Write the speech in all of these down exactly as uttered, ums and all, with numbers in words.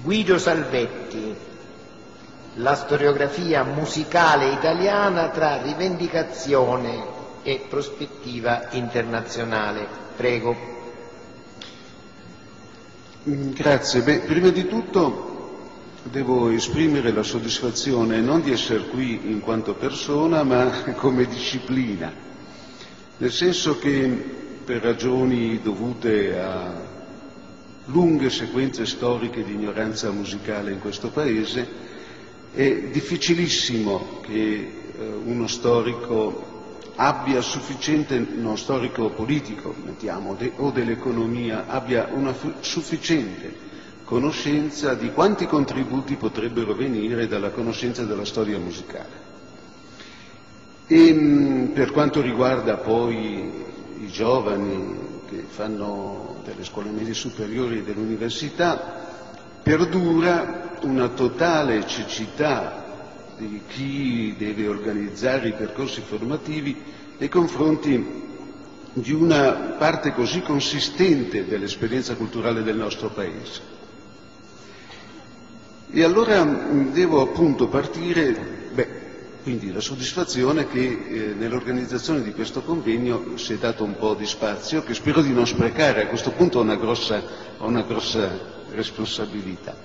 Guido Salvetti, la storiografia musicale italiana tra rivendicazione e prospettiva internazionale. Prego. Grazie. Beh, prima di tutto devo esprimere la soddisfazione non di essere qui in quanto persona, ma come disciplina, nel senso che per ragioni dovute a lunghe sequenze storiche di ignoranza musicale in questo Paese è difficilissimo che eh, uno storico abbia sufficiente, uno storico politico, mettiamo, de, o dell'economia, abbia una sufficiente conoscenza di quanti contributi potrebbero venire dalla conoscenza della storia musicale. E mh, per quanto riguarda poi i giovani che fanno delle scuole medie superiori e dell'università, perdura una totale cecità di chi deve organizzare i percorsi formativi nei confronti di una parte così consistente dell'esperienza culturale del nostro Paese. E allora devo appunto partire, beh, quindi la soddisfazione che eh, nell'organizzazione di questo convegno si è dato un po' di spazio, che spero di non sprecare, a questo punto ho una grossa, ho una grossa responsabilità.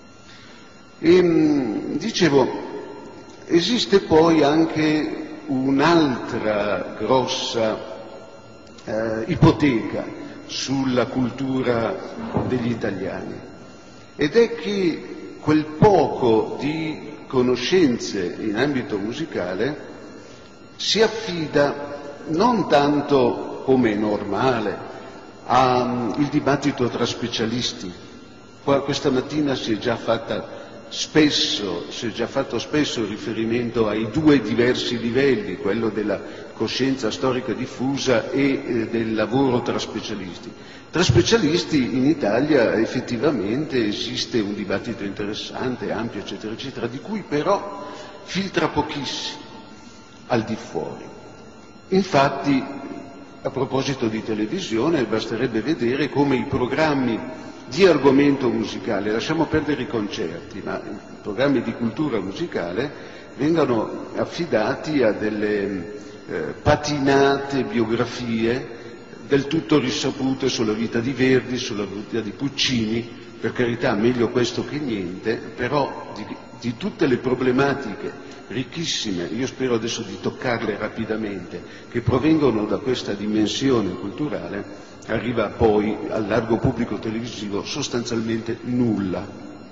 E, mh, dicevo, esiste poi anche un'altra grossa eh, ipoteca sulla cultura degli italiani, ed è che quel poco di conoscenze in ambito musicale si affida non tanto, come è normale, al dibattito tra specialisti. Qua questa mattina si è già fatta spesso, si è già fatto spesso riferimento ai due diversi livelli, quello della coscienza storica diffusa e eh, del lavoro tra specialisti. Tra specialisti in Italia effettivamente esiste un dibattito interessante, ampio, eccetera, eccetera, di cui però filtra pochissimo al di fuori. Infatti, a proposito di televisione, basterebbe vedere come i programmi di argomento musicale, lasciamo perdere i concerti, ma i programmi di cultura musicale vengano affidati a delle eh, patinate biografie del tutto risapute sulla vita di Verdi, sulla vita di Puccini, per carità meglio questo che niente, però di, di tutte le problematiche ricchissime, io spero adesso di toccarle rapidamente, che provengono da questa dimensione culturale, arriva poi al largo pubblico televisivo sostanzialmente nulla.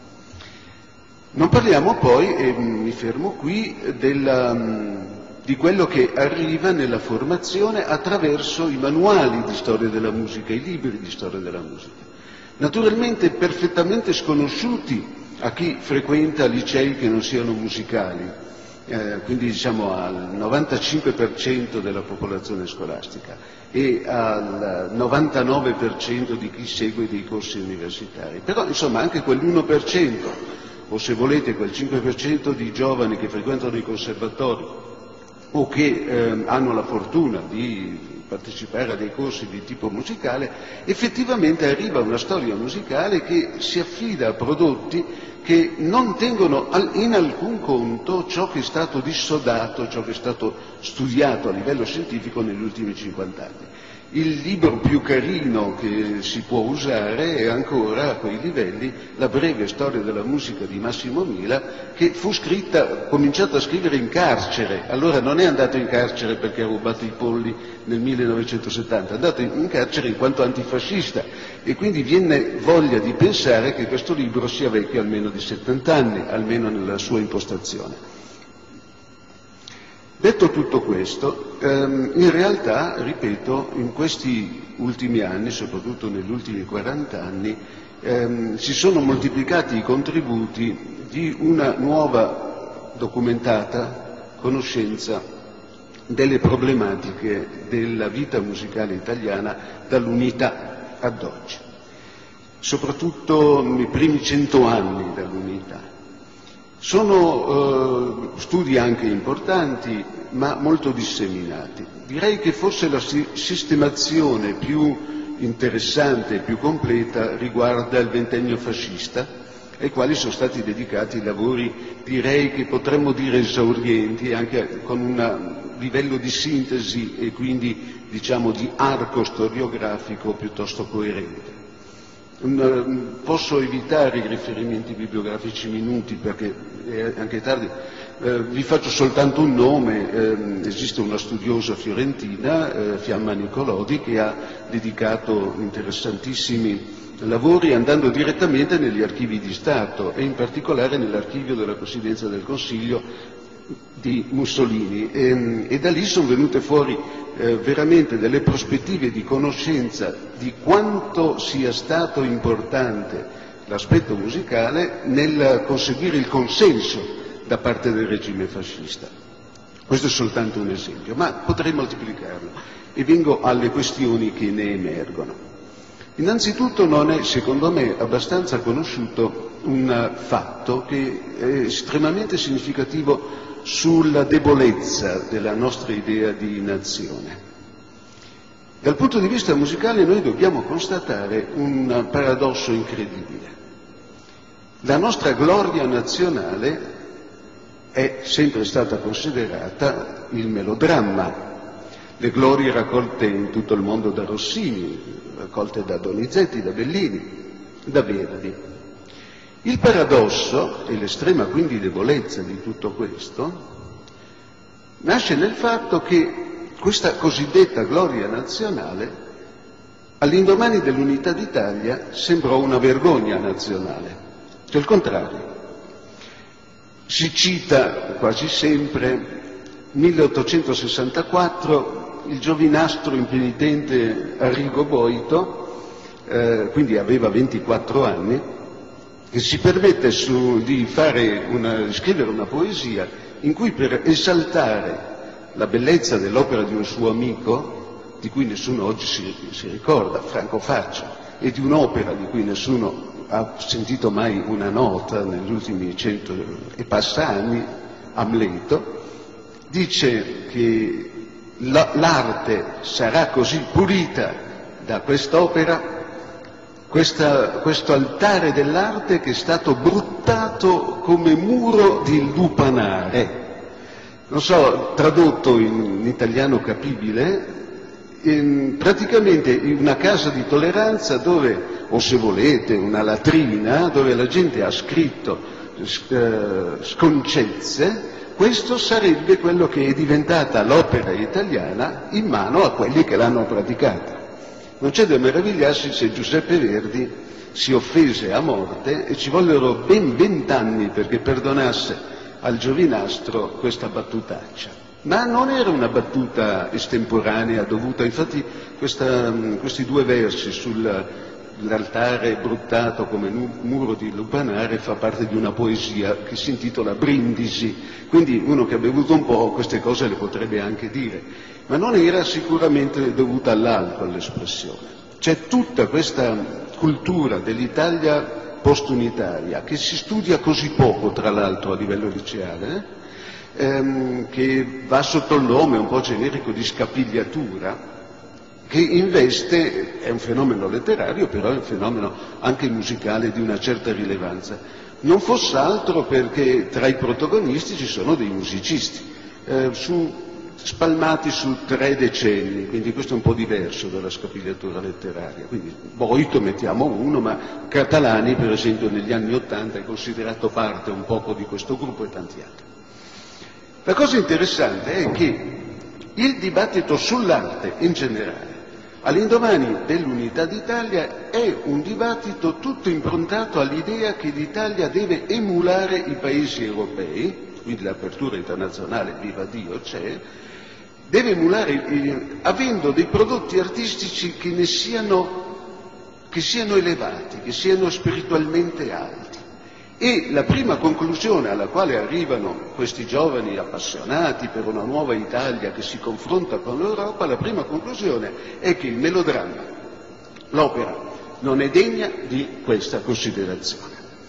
Non parliamo poi, e mi fermo qui, della, di quello che arriva nella formazione attraverso i manuali di storia della musica, i libri di storia della musica, naturalmente perfettamente sconosciuti a chi frequenta licei che non siano musicali, eh, quindi diciamo al novantacinque per cento della popolazione scolastica e al novantanove per cento di chi segue dei corsi universitari, però insomma anche quell'uno per cento, o se volete quel cinque per cento di giovani che frequentano i conservatori o che eh, hanno la fortuna di partecipare a dei corsi di tipo musicale, effettivamente arriva una storia musicale che si affida a prodotti che non tengono in alcun conto ciò che è stato dissodato, ciò che è stato studiato a livello scientifico negli ultimi cinquant'anni. Il libro più carino che si può usare è ancora a quei livelli La breve storia della musica di Massimo Mila, che fu scritta, cominciato a scrivere in carcere. Allora non è andato in carcere perché ha rubato i polli nel millenovecentosettanta, è andato in carcere in quanto antifascista, e quindi viene voglia di pensare che questo libro sia vecchio almeno di settanta anni, almeno nella sua impostazione. Detto tutto questo, ehm, in realtà, ripeto, in questi ultimi anni, soprattutto negli ultimi quaranta anni, ehm, si sono moltiplicati i contributi di una nuova documentata conoscenza delle problematiche della vita musicale italiana dall'unità ad oggi, soprattutto nei primi cento anni dall'unità. Sono eh, studi anche importanti, ma molto disseminati. Direi che forse la si- sistemazione più interessante e più completa riguarda il ventennio fascista, ai quali sono stati dedicati lavori, direi che potremmo dire esaurienti, anche con un livello di sintesi e quindi diciamo di arco storiografico piuttosto coerente. Un, posso evitare i riferimenti bibliografici minuti perché è anche tardi, eh, vi faccio soltanto un nome. Eh, esiste una studiosa fiorentina, eh, Fiamma Nicolodi, che ha dedicato interessantissimi lavori andando direttamente negli archivi di Stato e in particolare nell'archivio della Presidenza del Consiglio di Mussolini, e, e da lì sono venute fuori eh, veramente delle prospettive di conoscenza di quanto sia stato importante l'aspetto musicale nel conseguire il consenso da parte del regime fascista. Questo è soltanto un esempio, ma potrei moltiplicarlo e vengo alle questioni che ne emergono. Innanzitutto non è, secondo me, abbastanza conosciuto un fatto che è estremamente significativo sulla debolezza della nostra idea di nazione. Dal punto di vista musicale noi dobbiamo constatare un paradosso incredibile. La nostra gloria nazionale è sempre stata considerata il melodramma, le glorie raccolte in tutto il mondo da Rossini, raccolte da Donizetti, da Bellini, da Verdi. Il paradosso e l'estrema quindi debolezza di tutto questo nasce nel fatto che questa cosiddetta gloria nazionale all'indomani dell'unità d'Italia sembrò una vergogna nazionale, cioè il contrario. Si cita quasi sempre milleottocentosessantaquattro il giovinastro impenitente Arrigo Boito, eh, quindi aveva ventiquattro anni, che si permette su, di, fare una, di scrivere una poesia in cui, per esaltare la bellezza dell'opera di un suo amico, di cui nessuno oggi si, si ricorda, Franco Faccia, e di un'opera di cui nessuno ha sentito mai una nota negli ultimi cento e passa anni, Amleto, dice che l'arte sarà così pulita da quest'opera, questa, questo altare dell'arte che è stato bruttato come muro di lupanare. Non so, tradotto in, in italiano capibile, in, praticamente in una casa di tolleranza dove, o se volete, una latrina, dove la gente ha scritto eh, sconcezze. Questo sarebbe quello che è diventata l'opera italiana in mano a quelli che l'hanno praticata. Non c'è da meravigliarsi se Giuseppe Verdi si offese a morte e ci vollero ben vent'anni perché perdonasse al giovinastro questa battutaccia. Ma non era una battuta estemporanea dovuta, infatti questa, questi due versi sull'altare bruttato come muro di lupanare fa parte di una poesia che si intitola Brindisi, quindi uno che ha bevuto un po' queste cose le potrebbe anche dire, ma non era sicuramente dovuta all'alcol l'espressione. C'è tutta questa cultura dell'Italia post-unitaria che si studia così poco, tra l'altro, a livello liceale, ehm, che va sotto il nome un po' generico di scapigliatura, che investe, è un fenomeno letterario, però è un fenomeno anche musicale di una certa rilevanza. Non fosse altro perché tra i protagonisti ci sono dei musicisti, eh, su, spalmati su tre decenni, quindi questo è un po' diverso dalla scapigliatura letteraria. Quindi Boito mettiamo uno, ma Catalani per esempio negli anni Ottanta è considerato parte un poco di questo gruppo e tanti altri. La cosa interessante è che il dibattito sull'arte in generale all'indomani dell'unità d'Italia è un dibattito tutto improntato all'idea che l'Italia deve emulare i paesi europei, quindi l'apertura internazionale, viva Dio, c'è, deve emulare, eh, avendo dei prodotti artistici che ne siano, che siano elevati, che siano spiritualmente alti. E la prima conclusione alla quale arrivano questi giovani appassionati per una nuova Italia che si confronta con l'Europa, la prima conclusione è che il melodramma, l'opera, non è degna di questa considerazione.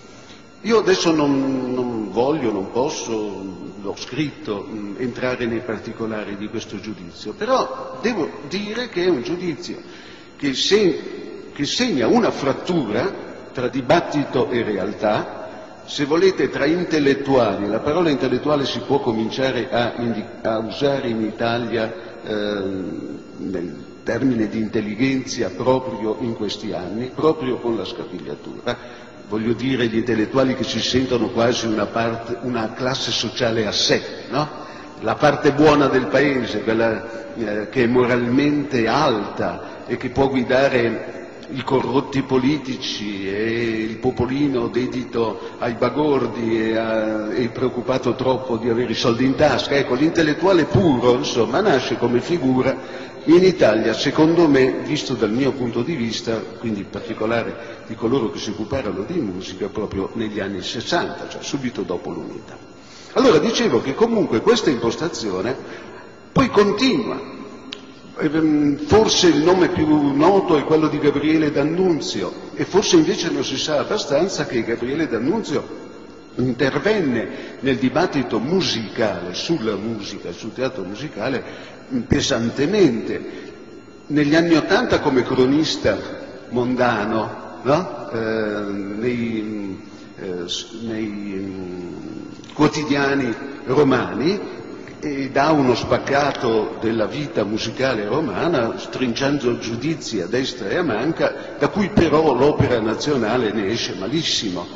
Io adesso non, non voglio, non posso, l'ho scritto, mh, entrare nei particolari di questo giudizio, però devo dire che è un giudizio che, se, che segna una frattura tra dibattito e realtà, se volete, tra intellettuali. La parola intellettuale si può cominciare a, a usare in Italia eh, nel termine di intelligenza proprio in questi anni, proprio con la scapigliatura. Voglio dire, gli intellettuali che si sentono quasi una, parte, una classe sociale a sé, no? La parte buona del paese, quella eh, che è moralmente alta e che può guidare i corrotti politici e il popolino dedito ai bagordi e, a, e preoccupato troppo di avere i soldi in tasca. Ecco, l'intellettuale puro, insomma, nasce come figura in Italia, secondo me, visto dal mio punto di vista, quindi in particolare di coloro che si occuparono di musica, proprio negli anni sessanta, cioè subito dopo l'unità. Allora dicevo che comunque questa impostazione poi continua. Forse il nome più noto è quello di Gabriele D'Annunzio, e forse invece non si sa abbastanza che Gabriele D'Annunzio intervenne nel dibattito musicale, sulla musica, sul teatro musicale, pesantemente. Negli anni Ottanta come cronista mondano, no? eh, nei, eh, nei quotidiani romani, e dà uno spaccato della vita musicale romana, stringendo giudizi a destra e a manca, da cui però l'opera nazionale ne esce malissimo.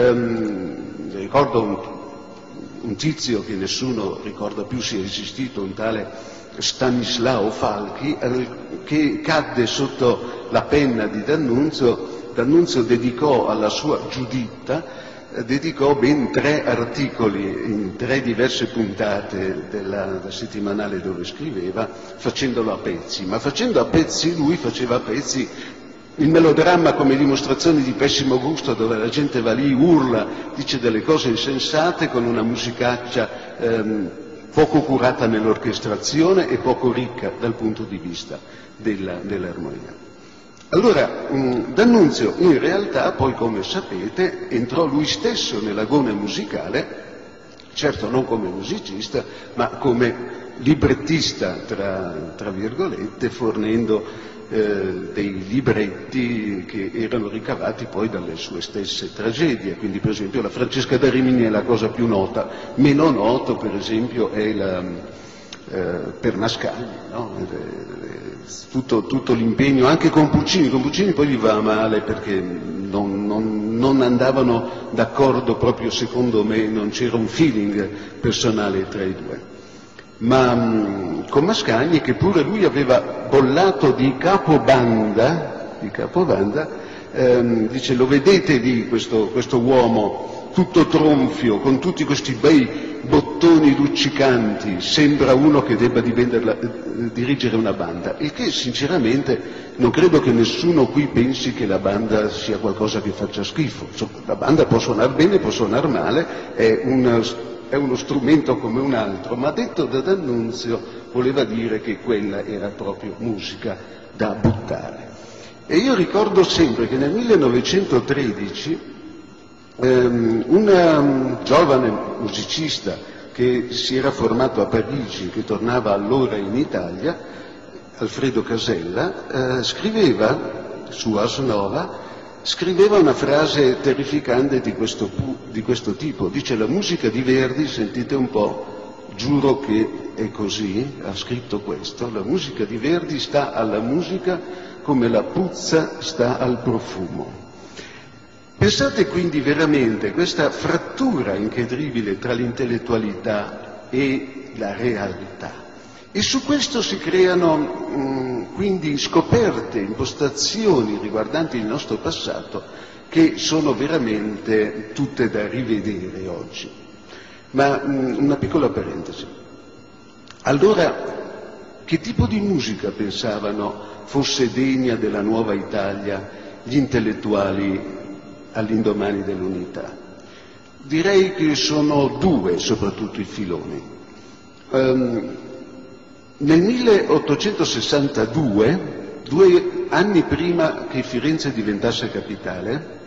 Ehm, ricordo un, un tizio che nessuno ricorda più sia esistito, un tale Stanislao Falchi, che cadde sotto la penna di D'Annunzio. D'Annunzio dedicò alla sua Giuditta dedicò ben tre articoli in tre diverse puntate della, della settimanale dove scriveva, facendolo a pezzi, ma facendo a pezzi lui faceva a pezzi il melodramma come dimostrazione di pessimo gusto, dove la gente va lì, urla, dice delle cose insensate con una musicaccia ehm, poco curata nell'orchestrazione e poco ricca dal punto di vista della, dell'armonia. Allora, D'Annunzio in realtà poi, come sapete, entrò lui stesso nell'agone musicale, certo non come musicista, ma come librettista, tra, tra virgolette, fornendo eh, dei libretti che erano ricavati poi dalle sue stesse tragedie. Quindi, per esempio, la Francesca da Rimini è la cosa più nota. Meno noto, per esempio, è la eh, per Mascagni, no? Tutto, tutto l'impegno, anche con Puccini, con Puccini poi gli va male perché non, non, non andavano d'accordo, proprio secondo me, non c'era un feeling personale tra i due. Ma mh, con Mascagni, che pure lui aveva bollato di capobanda, di capobanda ehm, dice: lo vedete lì questo, questo uomo tutto tronfio, con tutti questi bei bottoni luccicanti, sembra uno che debba eh, dirigere una banda, il che sinceramente non credo che nessuno qui pensi che la banda sia qualcosa che faccia schifo. Insomma, la banda può suonare bene, può suonare male, è, una, è uno strumento come un altro, ma detto da D'Annunzio voleva dire che quella era proprio musica da buttare. E io ricordo sempre che nel millenovecentotredici Um, un um, giovane musicista che si era formato a Parigi, che tornava allora in Italia, Alfredo Casella, eh, scriveva su Ars Nova, scriveva una frase terrificante di questo, di questo tipo. Dice: la musica di Verdi, sentite un po', giuro che è così, ha scritto questo, la musica di Verdi sta alla musica come la puzza sta al profumo. Pensate quindi veramente questa frattura incredibile tra l'intellettualità e la realtà. E su questo si creano mh, quindi scoperte, impostazioni riguardanti il nostro passato che sono veramente tutte da rivedere oggi. Ma mh, una piccola parentesi. Allora, che tipo di musica pensavano fosse degna della nuova Italia gli intellettuali all'indomani dell'unità? Direi che sono due soprattutto i filoni. Um, nel milleottocentosessantadue, due anni prima che Firenze diventasse capitale,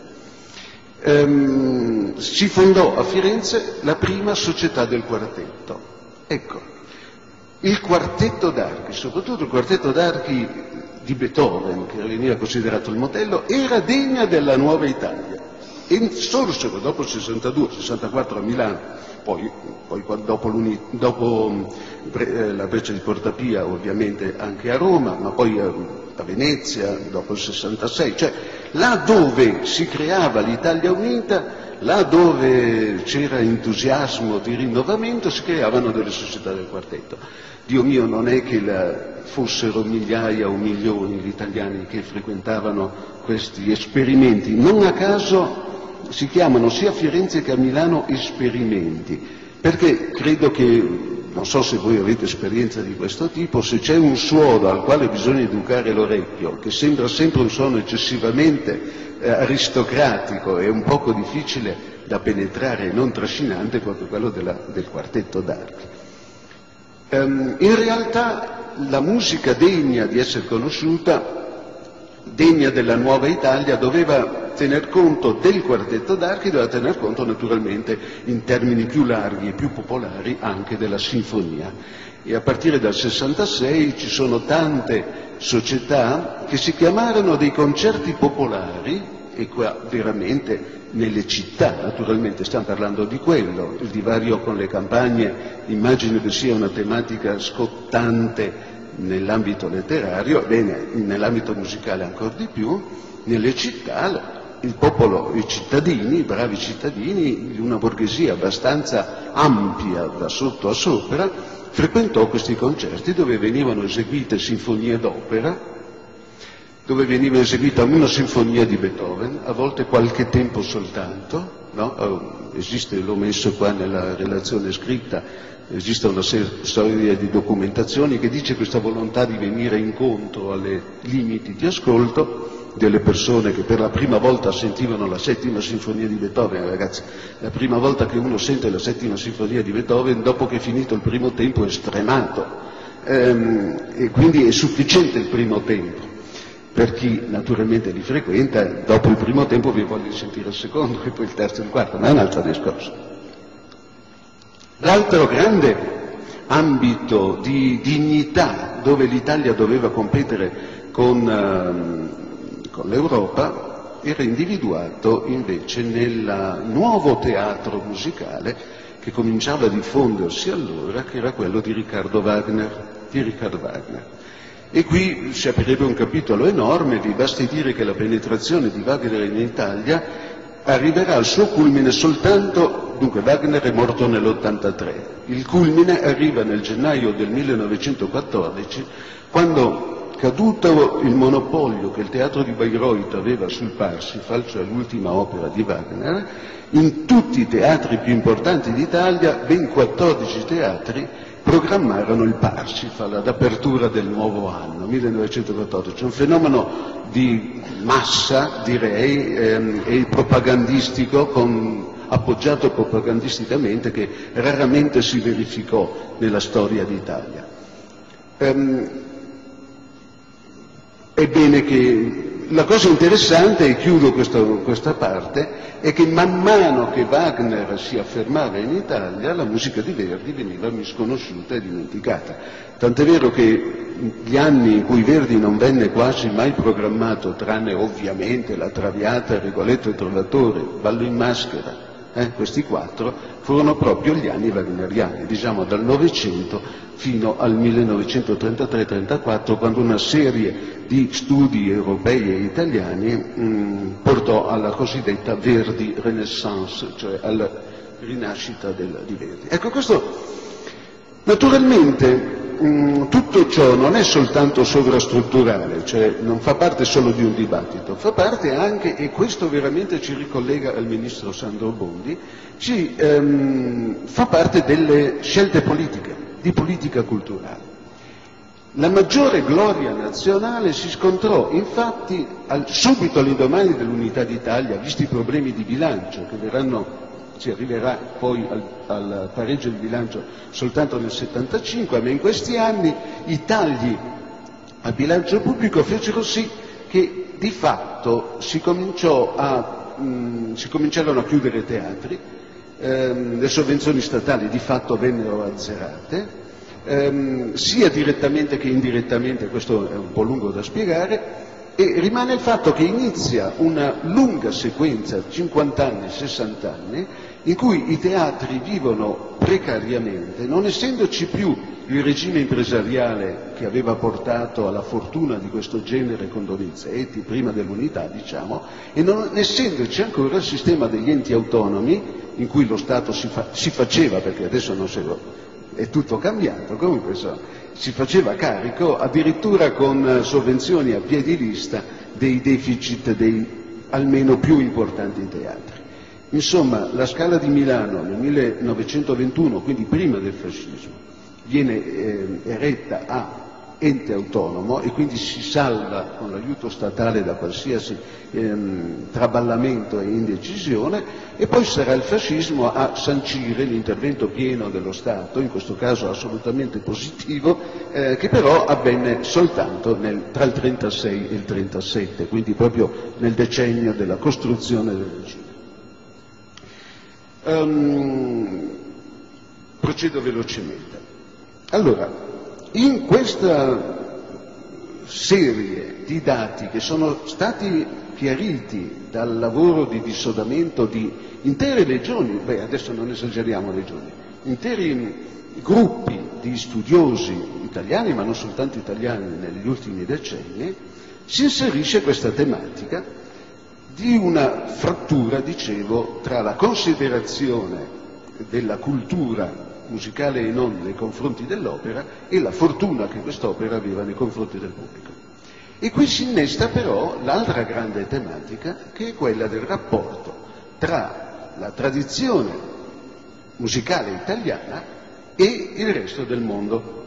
um, si fondò a Firenze la prima società del quartetto. Ecco, il quartetto d'archi, soprattutto il quartetto d'archi di Beethoven, che veniva considerato il modello, era degna della nuova Italia. e solo dopo il sessantadue sessantaquattro a Milano, poi, poi dopo, dopo eh, la breccia di Porta Pia ovviamente anche a Roma, ma poi a, a Venezia dopo il sessantasei, cioè là dove si creava l'Italia unita, là dove c'era entusiasmo di rinnovamento, si creavano delle società del quartetto. Dio mio, non è che la, fossero migliaia o milioni gli italiani che frequentavano questi esperimenti, non a caso si chiamano sia a Firenze che a Milano esperimenti, perché credo che, non so se voi avete esperienza di questo tipo, se c'è un suono al quale bisogna educare l'orecchio, che sembra sempre un suono eccessivamente eh, aristocratico e un poco difficile da penetrare e non trascinante, è proprio quello della, del quartetto d'archi. Um, in realtà la musica degna di essere conosciuta, degna della nuova Italia, doveva tener conto del quartetto d'archi, doveva tener conto naturalmente in termini più larghi e più popolari anche della sinfonia. E a partire dal sessantasei ci sono tante società che si chiamarono dei concerti popolari, e qua veramente nelle città, naturalmente stiamo parlando di quello, il divario con le campagne immagino che sia una tematica scottante nell'ambito letterario, bene, nell'ambito musicale ancora di più, nelle città il popolo, i cittadini, i bravi cittadini, di una borghesia abbastanza ampia da sotto a sopra, frequentò questi concerti dove venivano eseguite sinfonie d'opera, dove veniva eseguita una sinfonia di Beethoven, a volte qualche tempo soltanto, no? Esiste, l'ho messo qua nella relazione scritta, esiste una serie di documentazioni che dice questa volontà di venire incontro alle limiti di ascolto delle persone che per la prima volta sentivano la settima sinfonia di Beethoven. Ragazzi, la prima volta che uno sente la settima sinfonia di Beethoven, dopo che è finito il primo tempo, è stremato, ehm, e quindi è sufficiente il primo tempo. Per chi naturalmente li frequenta, dopo il primo tempo vi voglio sentire il secondo e poi il terzo e il quarto, ma è un altro discorso. L'altro grande ambito di dignità dove l'Italia doveva competere con, uh, con l'Europa era individuato invece nel nuovo teatro musicale che cominciava a diffondersi allora, che era quello di Riccardo Wagner, di Richard Wagner. E qui si aprirebbe un capitolo enorme, vi basti dire che la penetrazione di Wagner in Italia arriverà al suo culmine soltanto, dunque Wagner è morto nell'ottantatré, il culmine arriva nel gennaio del millenovecentoquattordici, quando, caduto il monopolio che il teatro di Bayreuth aveva sul Parsifal, cioè l'ultima opera di Wagner, in tutti i teatri più importanti d'Italia, ben quattordici teatri, programmarono il Parsifal ad apertura del nuovo anno, millenovecentoquattordici, un fenomeno di massa, direi, ehm, e propagandistico, con, appoggiato propagandisticamente, che raramente si verificò nella storia d'Italia. Ehm, Ebbene che la cosa interessante, e chiudo questa, questa parte, è che man mano che Wagner si affermava in Italia, la musica di Verdi veniva misconosciuta e dimenticata. Tant'è vero che gli anni in cui Verdi non venne quasi mai programmato, tranne ovviamente La Traviata, Rigoletto e Trovatore, Ballo in Maschera, eh, questi quattro, furono proprio gli anni wagneriani, diciamo dal Novecento fino al millenovecentotrentatré trentaquattro, quando una serie di studi europei e italiani mh, portò alla cosiddetta Verdi Renaissance, cioè alla rinascita del, di Verdi. Ecco, questo naturalmente mh, tutto ciò non è soltanto sovrastrutturale, cioè non fa parte solo di un dibattito, fa parte anche, e questo veramente ci ricollega al ministro Sandro Bondi, ci ehm, fa parte delle scelte politiche, di politica culturale. La maggiore gloria nazionale si scontrò infatti al, subito all'indomani dell'unità d'Italia, visti i problemi di bilancio che verranno, si arriverà poi al, al pareggio di bilancio soltanto nel settantacinque, ma in questi anni i tagli al bilancio pubblico fecero sì che di fatto si cominciò a, mh, si cominciarono a chiudere teatri, ehm, le sovvenzioni statali di fatto vennero azzerate, ehm, sia direttamente che indirettamente, questo è un po' lungo da spiegare, E rimane il fatto che inizia una lunga sequenza, cinquanta anni, sessanta anni, in cui i teatri vivono precariamente, non essendoci più il regime impresariale che aveva portato alla fortuna di questo genere con Donizetti, prima dell'unità diciamo, e non essendoci ancora il sistema degli enti autonomi in cui lo Stato si, fa, si faceva, perché adesso non se lo, è tutto cambiato, comunque so, si faceva carico addirittura con sovvenzioni a piè di lista dei deficit dei almeno più importanti teatri. Insomma, la Scala di Milano nel millenovecentoventuno, quindi prima del fascismo, viene eh, eretta a ente autonomo e quindi si salva con l'aiuto statale da qualsiasi ehm, traballamento e indecisione, e poi sarà il fascismo a sancire l'intervento pieno dello Stato, in questo caso assolutamente positivo, eh, che però avvenne soltanto nel, tra il trentasei e il trentasette, quindi proprio nel decennio della costruzione del regime. Um, procedo velocemente. Allora, in questa serie di dati che sono stati chiariti dal lavoro di dissodamento di intere legioni, beh adesso non esageriamo legioni, interi gruppi di studiosi italiani, ma non soltanto italiani, negli ultimi decenni, si inserisce questa tematica di una frattura, dicevo, tra la considerazione della cultura musicale e non nei confronti dell'opera e la fortuna che quest'opera aveva nei confronti del pubblico. E qui si innesta però l'altra grande tematica, che è quella del rapporto tra la tradizione musicale italiana e il resto del mondo,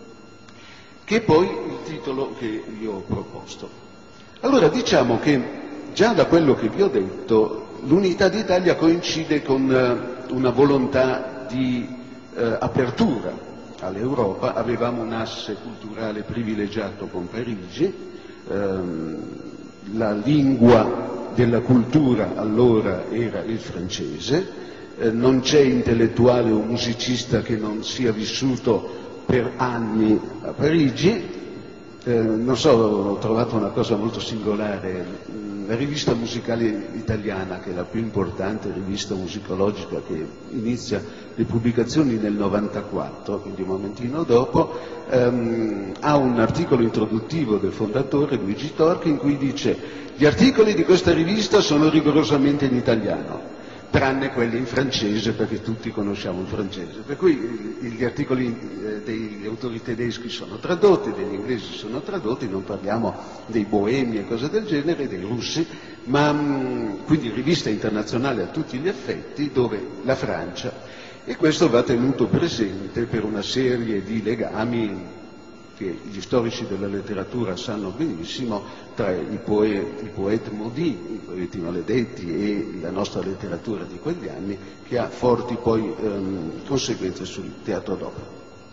che è poi il titolo che io ho proposto. Allora diciamo che già da quello che vi ho detto, l'Unità d'Italia coincide con una volontà di Eh, apertura all'Europa. Avevamo un asse culturale privilegiato con Parigi, ehm, la lingua della cultura allora era il francese, eh, non c'è intellettuale o musicista che non sia vissuto per anni a Parigi. Eh, non so, ho trovato una cosa molto singolare, la rivista musicale italiana, che è la più importante rivista musicologica che inizia le pubblicazioni nel novantaquattro, quindi un momentino dopo, ehm, ha un articolo introduttivo del fondatore Luigi Torchi in cui dice: gli articoli di questa rivista sono rigorosamente in italiano, tranne quelli in francese, perché tutti conosciamo il francese, per cui gli articoli eh, degli autori tedeschi sono tradotti, degli inglesi sono tradotti, non parliamo dei boemi e cose del genere, dei russi, ma mh, quindi rivista internazionale a tutti gli effetti, dove la Francia, e questo va tenuto presente per una serie di legami che gli storici della letteratura sanno benissimo, tra i poeti, i poeti Maudit, i poeti maledetti e la nostra letteratura di quegli anni, che ha forti poi ehm, conseguenze sul teatro d'opera.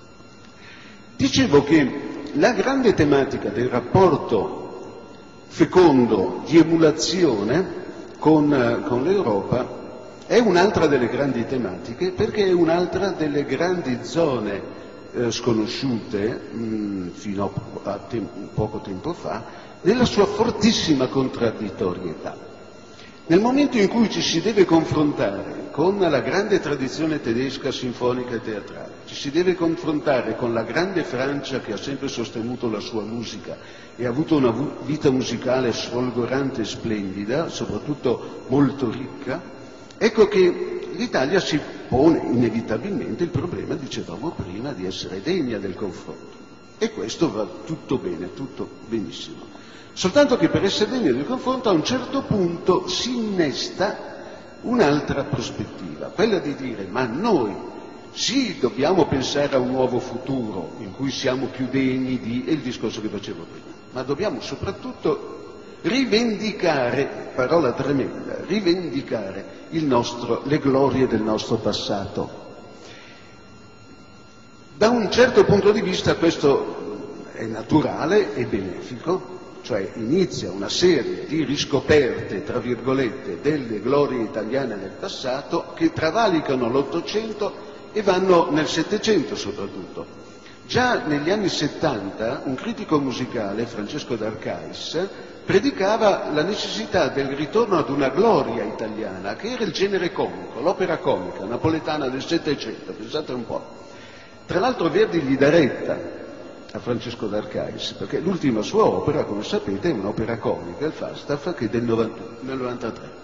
Dicevo che la grande tematica del rapporto fecondo di emulazione con, con l'Europa è un'altra delle grandi tematiche, perché è un'altra delle grandi zone Eh, sconosciute mh, fino a, a tem- poco tempo fa, nella sua fortissima contraddittorietà. Nel momento in cui ci si deve confrontare con la grande tradizione tedesca sinfonica e teatrale, ci si deve confrontare con la grande Francia che ha sempre sostenuto la sua musica e ha avuto una vu- vita musicale sfolgorante e splendida, soprattutto molto ricca, ecco che l'Italia si pone inevitabilmente il problema, dicevamo prima, di essere degna del confronto. E questo va tutto bene, tutto benissimo. Soltanto che per essere degna del confronto a un certo punto si innesta un'altra prospettiva, quella di dire: ma noi sì, dobbiamo pensare a un nuovo futuro in cui siamo più degni di... è il discorso che facevo prima, ma dobbiamo soprattutto rivendicare, parola tremenda, rivendicare il nostro, le glorie del nostro passato. Da un certo punto di vista questo è naturale e benefico, cioè inizia una serie di riscoperte, tra virgolette, delle glorie italiane del passato che travalicano l'Ottocento e vanno nel Settecento soprattutto. Già negli anni settanta un critico musicale, Francesco d'Arcais, predicava la necessità del ritorno ad una gloria italiana, che era il genere comico, l'opera comica napoletana del Settecento, pensate un po'. Tra l'altro Verdi gli dà retta a Francesco d'Arcais, perché l'ultima sua opera, come sapete, è un'opera comica, il Falstaff, che è del novantatré.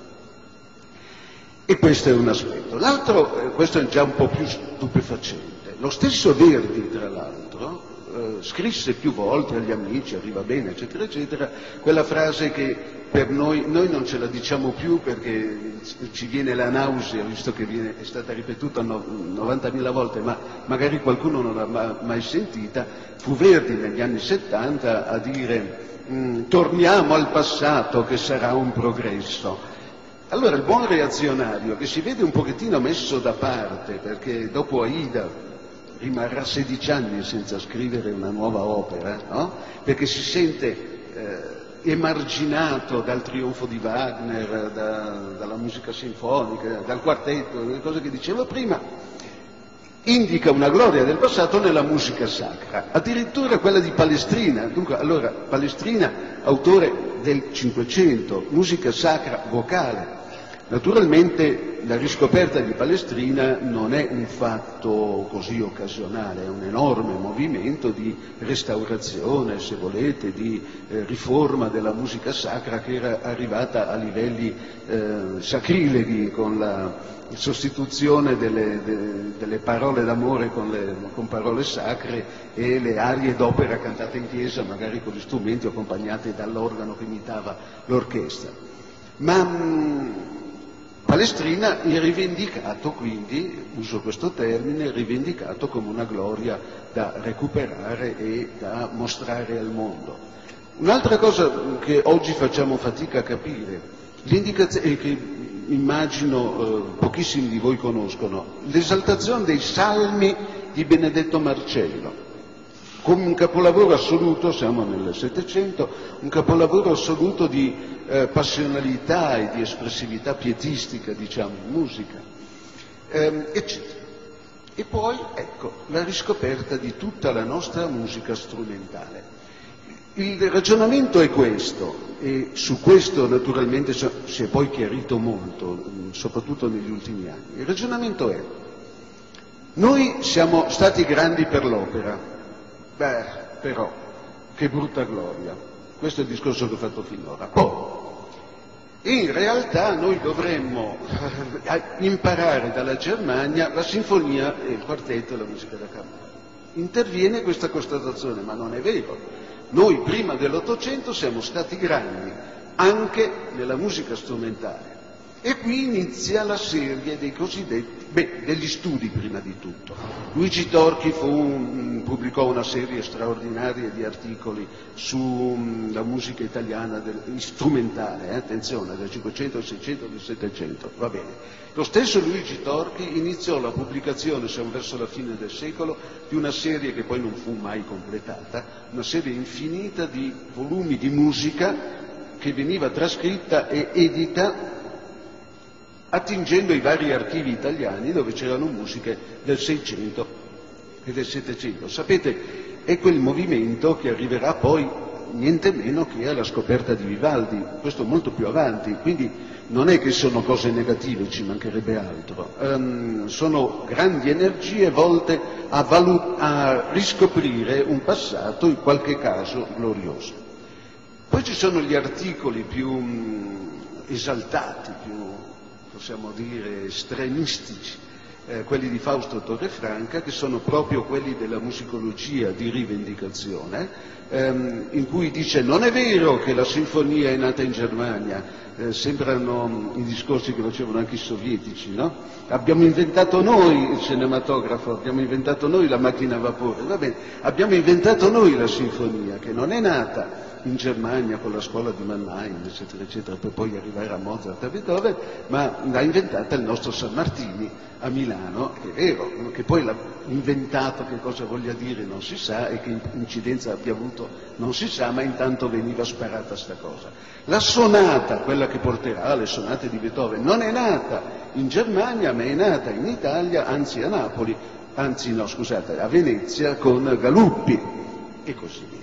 E questo è un aspetto. L'altro, eh, questo è già un po' più stupefacente. Lo stesso Verdi, tra l'altro, eh, scrisse più volte agli amici, arriva bene, eccetera, eccetera, quella frase che per noi, noi non ce la diciamo più perché ci viene la nausea, visto che viene, è stata ripetuta no, novantamila volte, ma magari qualcuno non l'ha mai sentita. Fu Verdi negli anni settanta a dire torniamo al passato che sarà un progresso. Allora il buon reazionario, che si vede un pochettino messo da parte, perché dopo Aida rimarrà sedici anni senza scrivere una nuova opera, no? Perché si sente eh, emarginato dal trionfo di Wagner, da, dalla musica sinfonica, dal quartetto, le cose che dicevo prima, indica una gloria del passato nella musica sacra, addirittura quella di Palestrina. Dunque, allora, Palestrina, autore del Cinquecento, musica sacra vocale. Naturalmente la riscoperta di Palestrina non è un fatto così occasionale, è un enorme movimento di restaurazione, se volete, di eh, riforma della musica sacra che era arrivata a livelli eh, sacrileghi con la sostituzione delle, de, delle parole d'amore con, le, con parole sacre e le arie d'opera cantate in chiesa, magari con gli strumenti accompagnati dall'organo che imitava l'orchestra. Ma mh, Palestrina è rivendicato, quindi, uso questo termine, rivendicato come una gloria da recuperare e da mostrare al mondo. Un'altra cosa che oggi facciamo fatica a capire, l'indicazione che immagino eh, pochissimi di voi conoscono, l'esaltazione dei salmi di Benedetto Marcello, come un capolavoro assoluto, siamo nel Settecento, un capolavoro assoluto di eh, passionalità e di espressività pietistica, diciamo, in musica, ehm, eccetera. E poi, ecco, la riscoperta di tutta la nostra musica strumentale. Il ragionamento è questo, e su questo naturalmente si è poi chiarito molto, soprattutto negli ultimi anni. Il ragionamento è: noi siamo stati grandi per l'opera, beh, però, che brutta gloria. Questo è il discorso che ho fatto finora. Poi, in realtà noi dovremmo imparare dalla Germania la sinfonia e il quartetto e la musica da camera. Interviene questa constatazione, ma non è vero. Noi prima dell'Ottocento siamo stati grandi anche nella musica strumentale. E qui inizia la serie dei cosiddetti, beh, degli studi prima di tutto. Luigi Torchi fu un, pubblicò una serie straordinaria di articoli sulla musica italiana del, strumentale, eh, attenzione, dal Cinquecento al Seicento al Settecento, va bene. Lo stesso Luigi Torchi iniziò la pubblicazione, siamo verso la fine del secolo, di una serie che poi non fu mai completata, una serie infinita di volumi di musica che veniva trascritta e edita attingendo ai vari archivi italiani dove c'erano musiche del Seicento e del Settecento. Sapete, è quel movimento che arriverà poi niente meno che alla scoperta di Vivaldi, questo molto più avanti, quindi non è che sono cose negative, ci mancherebbe altro, um, sono grandi energie volte a, valu- a riscoprire un passato, in qualche caso, glorioso. Poi ci sono gli articoli più um, esaltati, più possiamo dire estremistici, eh, quelli di Fausto Torrefranca, che sono proprio quelli della musicologia di rivendicazione, ehm, in cui dice: non è vero che la sinfonia è nata in Germania, eh, sembrano i discorsi che facevano anche i sovietici, no? Abbiamo inventato noi il cinematografo, abbiamo inventato noi la macchina a vapore, va bene, abbiamo inventato noi la sinfonia, che non è nata in Germania con la scuola di Mannheim, eccetera, eccetera, per poi arrivare a Mozart e a Beethoven, ma l'ha inventata il nostro San Martini a Milano, che è vero, che poi l'ha inventato, che cosa voglia dire non si sa, e che incidenza abbia avuto non si sa, ma intanto veniva sparata sta cosa. La sonata, quella che porterà alle sonate di Beethoven, non è nata in Germania, ma è nata in Italia, anzi a Napoli, anzi no scusate, a Venezia con Galuppi e così via.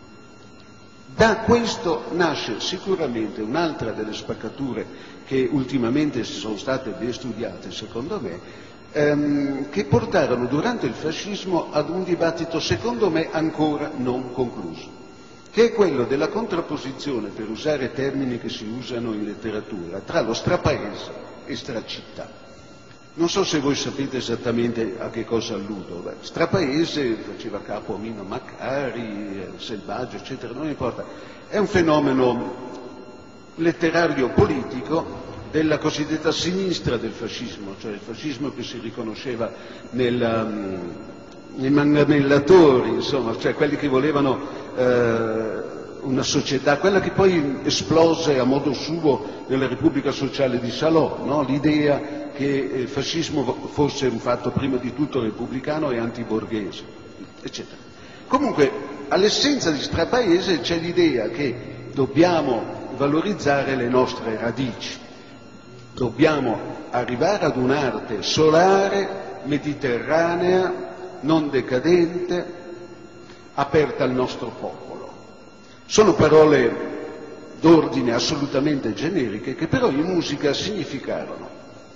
Da questo nasce sicuramente un'altra delle spaccature che ultimamente si sono state ben studiate, secondo me, ehm, che portarono durante il fascismo ad un dibattito, secondo me, ancora non concluso, che è quello della contrapposizione, per usare termini che si usano in letteratura, tra lo strapaese e stracittà. Non so se voi sapete esattamente a che cosa alludo. Beh, strapaese faceva capo a Mino Maccari, Selvaggio, eccetera, non importa. È un fenomeno letterario politico della cosiddetta sinistra del fascismo, cioè il fascismo che si riconosceva nel, um, nei manganellatori, insomma, cioè quelli che volevano eh, una società, quella che poi esplose a modo suo nella Repubblica Sociale di Salò, no? L'idea che il fascismo fosse un fatto prima di tutto repubblicano e antiborghese, eccetera. Comunque, all'essenza di strapaese c'è l'idea che dobbiamo valorizzare le nostre radici, dobbiamo arrivare ad un'arte solare, mediterranea, non decadente, aperta al nostro popolo. Sono parole d'ordine assolutamente generiche che però in musica significarono: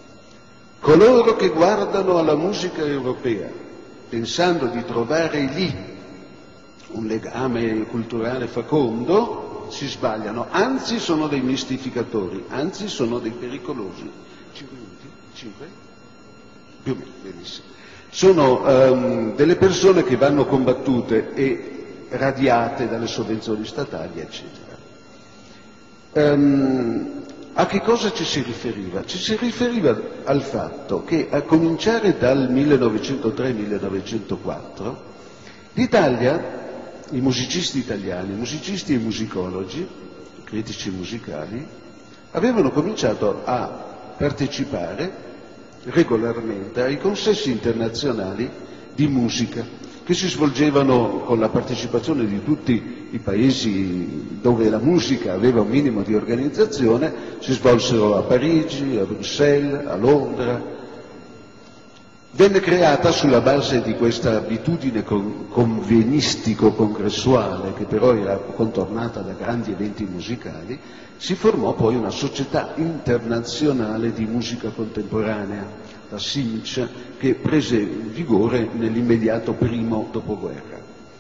coloro che guardano alla musica europea pensando di trovare lì un legame culturale fecondo si sbagliano, anzi sono dei mistificatori, anzi sono dei pericolosi. Cinque minuti? Cinque? Più o meno, benissimo. Sono um, delle persone che vanno combattute e radiate dalle sovvenzioni statali, eccetera. Um, a che cosa ci si riferiva? Ci si riferiva al fatto che a cominciare dal millenovecentotre millenovecentoquattro l'Italia, i musicisti italiani, i musicisti e i musicologi, i critici musicali, avevano cominciato a partecipare regolarmente ai consessi internazionali di musica che si svolgevano con la partecipazione di tutti i paesi dove la musica aveva un minimo di organizzazione, si svolsero a Parigi, a Bruxelles, a Londra. Venne creata sulla base di questa abitudine convenistico-congressuale, che però era contornata da grandi eventi musicali, si formò poi una società internazionale di musica contemporanea, la S I M C, che prese vigore nell'immediato primo dopoguerra.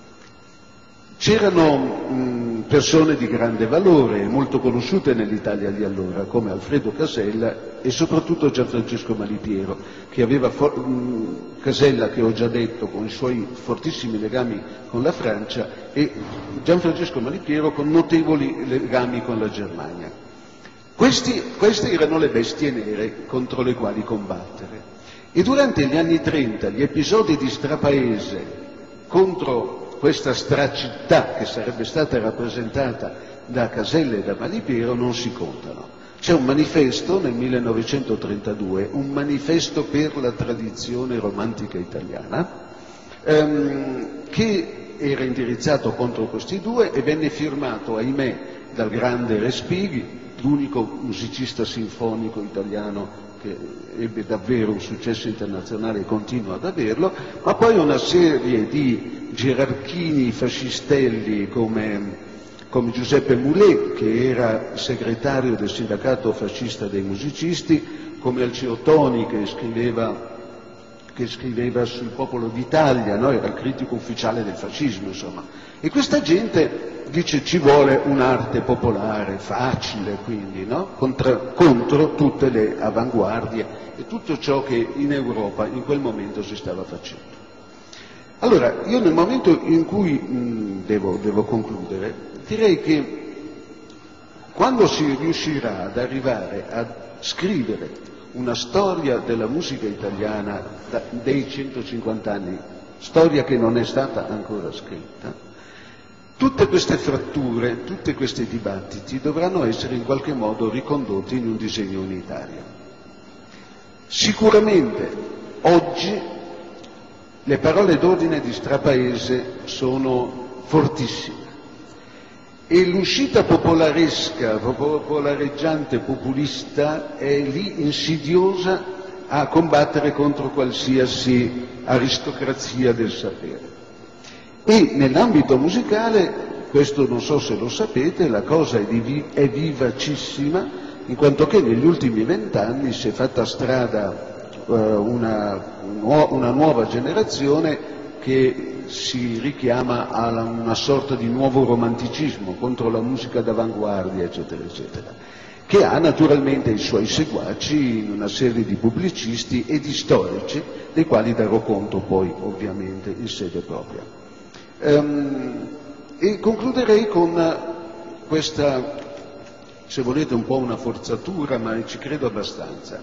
C'erano mh, persone di grande valore, molto conosciute nell'Italia di allora, come Alfredo Casella e soprattutto Gianfrancesco Malipiero, che aveva for- mh, Casella, che ho già detto, con i suoi fortissimi legami con la Francia, e Gianfrancesco Malipiero con notevoli legami con la Germania. Questi, queste erano le bestie nere contro le quali combattere. E durante gli anni trenta gli episodi di strapaese contro questa stracittà che sarebbe stata rappresentata da Casella e da Malipiero non si contano. C'è un manifesto nel millenovecentotrentadue, un manifesto per la tradizione romantica italiana, ehm, che era indirizzato contro questi due e venne firmato, ahimè, dal grande Respighi, l'unico musicista sinfonico italiano che ebbe davvero un successo internazionale e continua ad averlo, ma poi una serie di gerarchini fascistelli come, come Giuseppe Moulet, che era segretario del sindacato fascista dei musicisti, come Alceo Toni, che scriveva, che scriveva sul Popolo d'Italia, no? Era il critico ufficiale del fascismo, insomma. E questa gente dice ci vuole un'arte popolare, facile quindi, no? Contra, contro tutte le avanguardie e tutto ciò che in Europa in quel momento si stava facendo. Allora, io nel momento in cui mh, devo, devo concludere, direi che quando si riuscirà ad arrivare a scrivere una storia della musica italiana da, dei centocinquanta anni, storia che non è stata ancora scritta, Tutte queste fratture, tutti questi dibattiti dovranno essere in qualche modo ricondotti in un disegno unitario. Sicuramente oggi le parole d'ordine di Strapaese sono fortissime e l'uscita popolaresca, popolareggiante, populista è lì insidiosa a combattere contro qualsiasi aristocrazia del sapere. E nell'ambito musicale, questo non so se lo sapete, la cosa è, di, è vivacissima, in quanto che negli ultimi vent'anni si è fatta strada eh, una, una nuova generazione che si richiama a una sorta di nuovo romanticismo contro la musica d'avanguardia, eccetera, eccetera, che ha naturalmente i suoi seguaci in una serie di pubblicisti e di storici, dei quali darò conto poi ovviamente in sede propria. Um, e concluderei con questa, se volete un po' una forzatura, ma ci credo abbastanza.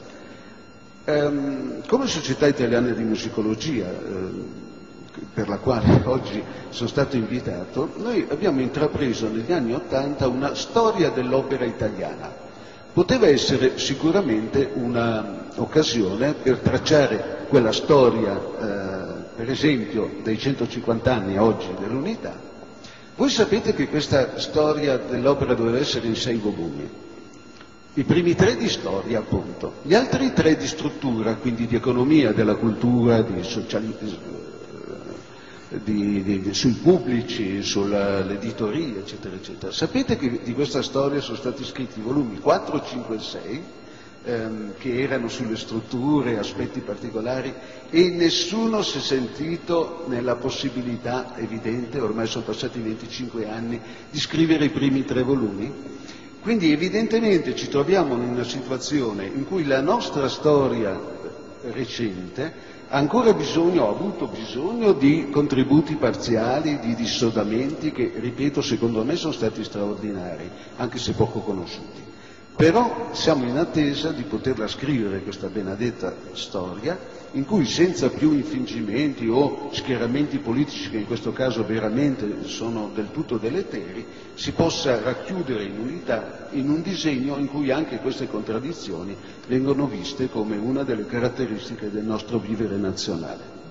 Um, come Società Italiana di Musicologia, uh, per la quale oggi sono stato invitato, noi abbiamo intrapreso negli anni Ottanta una storia dell'opera italiana. Poteva essere sicuramente un'occasione per tracciare quella storia, uh, per esempio, dei centocinquanta anni oggi dell'Unità. Voi sapete che questa storia dell'opera doveva essere in sei volumi. I primi tre di storia, appunto. Gli altri tre di struttura, quindi di economia, della cultura, di socialismo, di, di, sui pubblici, sull'editoria, eccetera, eccetera. Sapete che di questa storia sono stati scritti volumi quattro, cinque e sei, ehm, che erano sulle strutture, aspetti particolari, e nessuno si è sentito nella possibilità evidente, ormai sono passati venticinque anni, di scrivere i primi tre volumi. Quindi evidentemente ci troviamo in una situazione in cui la nostra storia recente ha ancora bisogno, ha avuto bisogno di contributi parziali, di dissodamenti che, ripeto, secondo me sono stati straordinari, anche se poco conosciuti. Però siamo in attesa di poterla scrivere questa benedetta storia, in cui senza più infingimenti o schieramenti politici, che in questo caso veramente sono del tutto deleteri, si possa racchiudere in unità, in un disegno in cui anche queste contraddizioni vengono viste come una delle caratteristiche del nostro vivere nazionale.